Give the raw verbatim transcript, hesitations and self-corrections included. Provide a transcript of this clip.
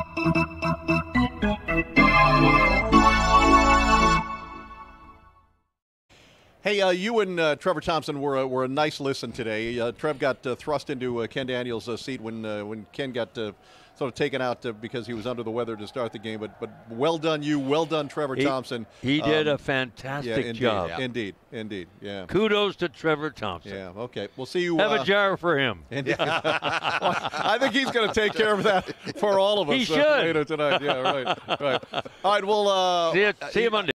Hey, uh, you and uh, Trevor Thompson were a, were a nice listen today. Uh, Trev got uh, thrust into uh, Ken Daniels' uh, seat when uh, when Ken got uh, sort of taken out uh, because he was under the weather to start the game. But but well done, you. Well done, Trevor he, Thompson. He did um, a fantastic yeah, indeed, job. Yeah. Indeed, indeed, yeah. Kudos to Trevor Thompson. Yeah. Okay. We'll see you. Have uh, a jar for him. Indeed. Well, I think he's going to take care of that for all of us He uh, should. later tonight. Yeah. Right. Right. All right. Well. Uh, see you, see you Monday.